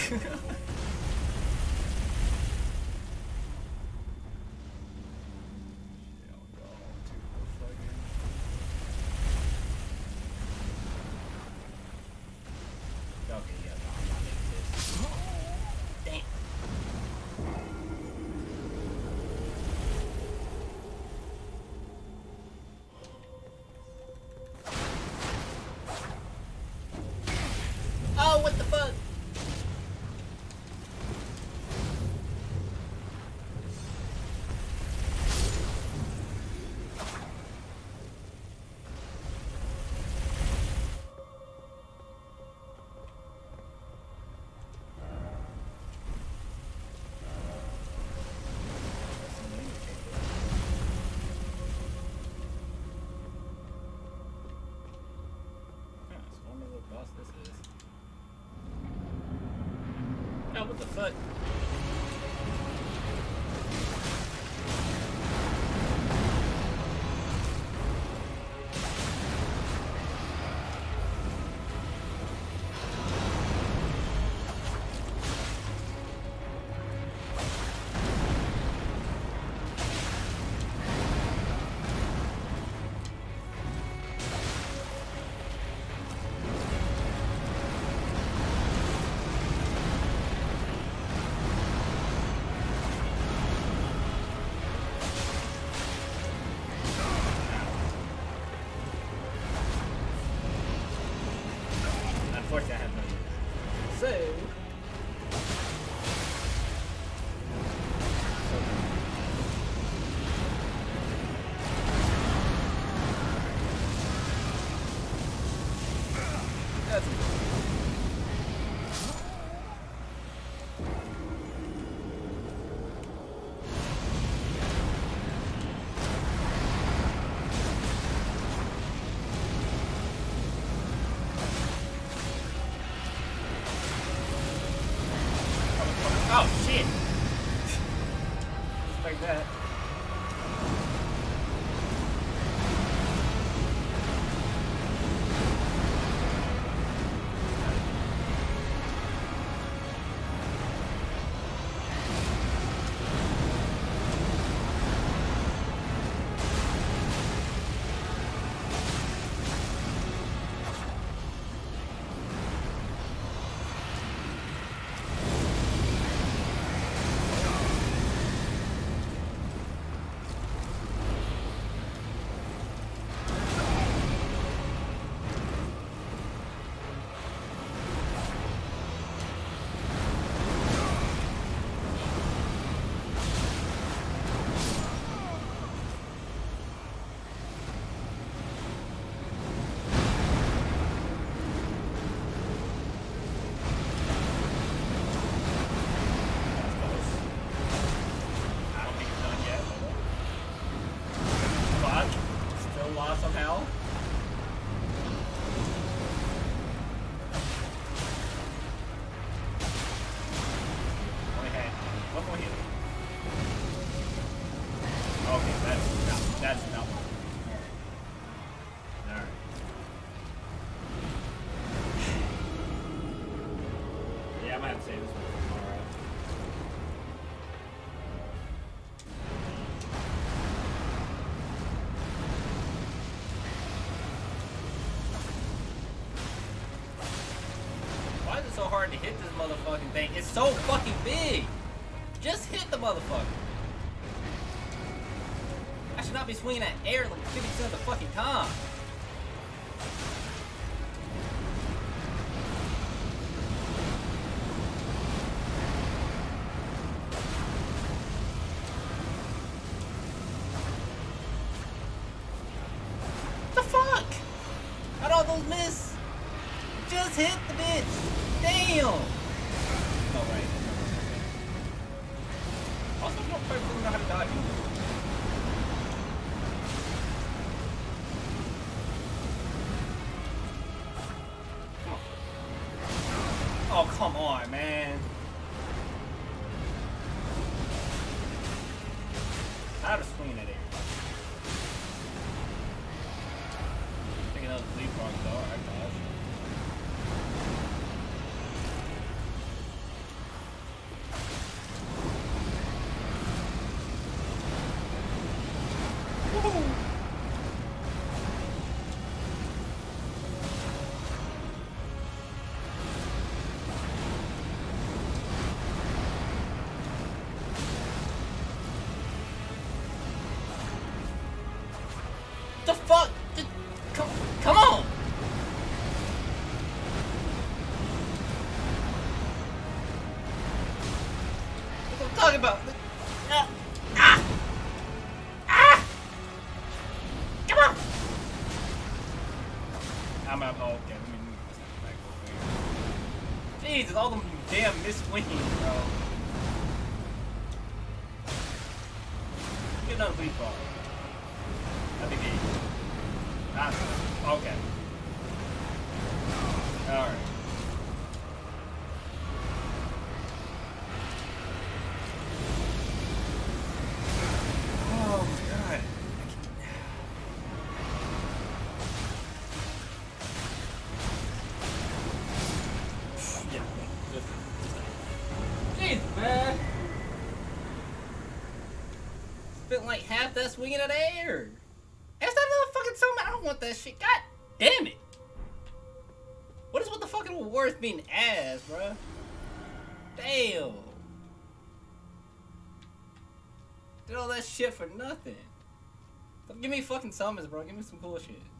Oh, what the fuck? Oh, what the fuck? Unfortunately, I have no use. So... That's oh, shit! Just like that. Somehow. Only had one more hit. Okay, that's not one. Alright. Yeah, I might have to save this one for tomorrow. Why is it so hard to hit this motherfucking thing? It's so fucking big! Just hit the motherfucker! I should not be swinging at air like 50% of the fucking time! What the fuck? How'd all those miss? Just hit the bitch! Damn! Oh, right. Also, you don't quite really know how to dodge either. Come on. Oh, come on, man. How to swing that air. Take another leapfrog though, alright, guys. talking about? Ah! Ah! Come on! I'm out. Oh, okay, let me move this back over here. Jesus, all them damn misswinging, bro. Get another lead ball. I think he. Okay. Alright. Oh my god. Yeah. Jeez, man. Spent like half that swinging at air. That's that motherfucking summon. I don't want that shit. God damn it. What is with the fucking awards being ass, bruh? Damn. Did all that shit for nothing. Give me fucking summons, bro. Give me some cool shit.